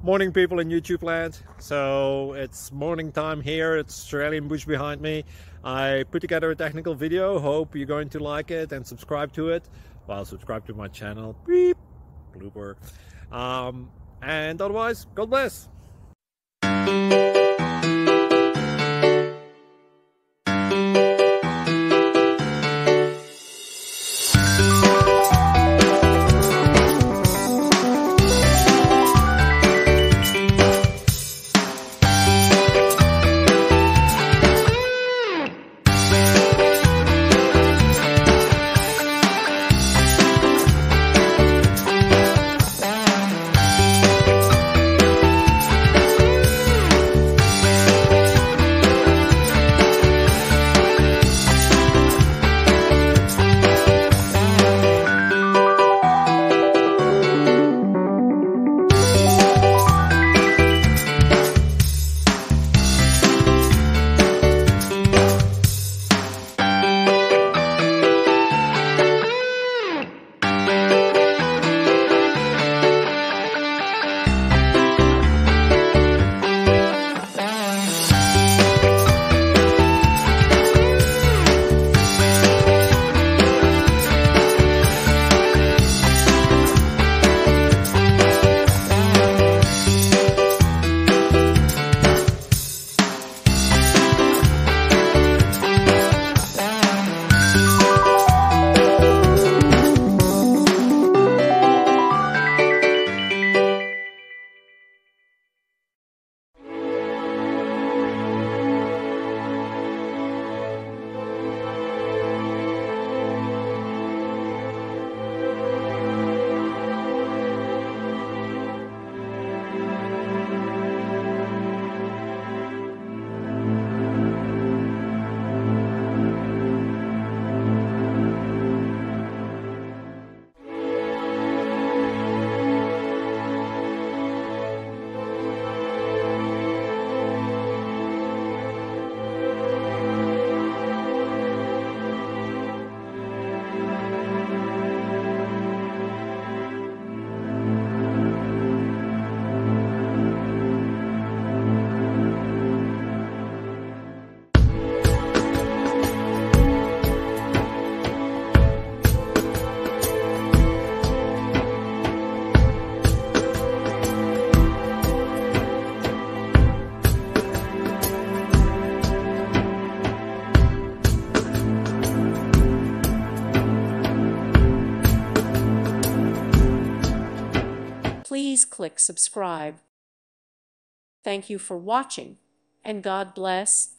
Morning, people in YouTube land. So it's morning time here. It's Australian bush behind me. I put together a technical video. Hope you're going to like it and subscribe to it. Well, subscribe to my channel. Beep. Blooper. And otherwise, God bless. Please click subscribe. Thank you for watching, and God bless.